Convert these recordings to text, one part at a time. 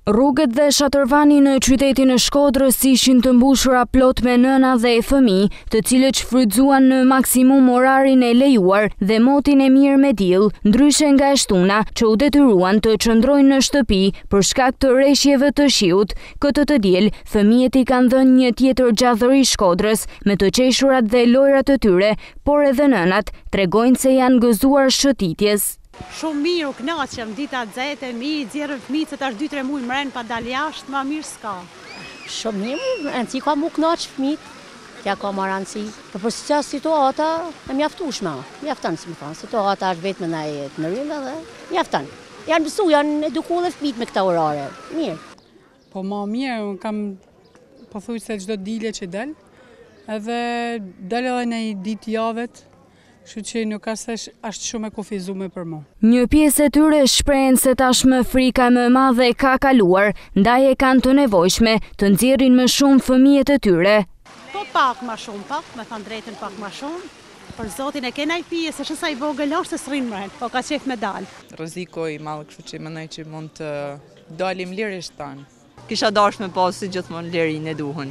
Rrugët dhe shatërvani në qytetin e Shkodrës ishin të mbushura plot me nëna dhe fëmijë, të cilët shfrytzuan në maksimum orarin e lejuar dhe motin e mirë me diell, ndryshe nga e shtuna që u detyruan të qëndrojnë në shtëpi për shkak të rreshjeve të shiut. Këtë të diel, fëmijët i kanë dhënë një tjetër gjallëri Shkodrës me të qeshurat dhe lojrat e tyre, por edhe nënat tregojnë se janë gëzuar shëtitjes. Shumë mirë, u kënaqem, dita xehtë, mirë, xherrën fëmijët se tash 2-3 muaj mren pa dal jashtë, më mirë s'ka. Shumë mirë, anësi ka mu kënaq fëmijët, kja ka marrë anësi. Për çfarë situata e mjaftueshme, mjafton si më thon, situata është vetëm ndaj në rrymë dhe mjafton. Janë mësuar, janë edukuar fëmijët me këta orare. Mirë. Po më mirë, unë kam pothuajse çdo dile që del, edhe del edhe në ditë javët. Kështu që nuk është shumë e kufizuar për mua. Një pjesë e tyre shprehen se tashmë frika më e madhe ka kaluar, ndaj e kanë të nevojshme të nxjerrin më shumë fëmijët e tyre. Po pak më shumë, me thënë drejtën pak më shumë. Për zotin e kena i pjesë, është sa i vogël është se s'rrin mren, po ka qef me dal. Rreziku i madh, kështu që mendoj që mund të dalim lirisht tan. Kisha dashur me pas si gjithmonë lirinë e duhur.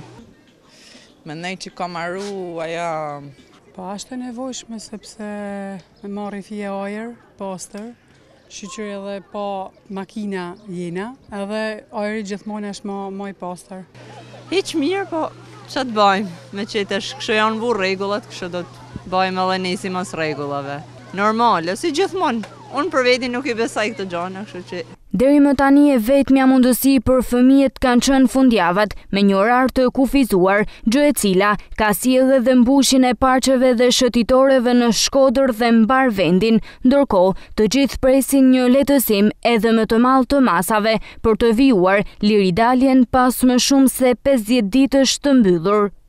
Mendoj që ka marru aja. Po është e nevojshme sepse me marri fije ajër, pastër, shqyqyr edhe pa makina jena, edhe ajri gjithmonë është më i pastër. Hiq mirë, po që të bëjmë, me qëtë kështë janë vu regullat, kështë do të bëjmë edhe nisi mas regullave. Normale, si gjithmonë, unë për veti nuk i besaj këtë gjana, kështë që... Deri më tani e vetmja mundësi për fëmijët kanë qenë fundjavat me një orar të kufizuar, gjë e cila ka sjellë edhe mbushjen e parqeve dhe shëtitoreve në Shkodër dhe mbar vendin, ndërkohë të gjithë presin një lehtësim edhe më të madh të masave për të vijuar liridaljen pas më shumë se 50 ditësh të mbyllur.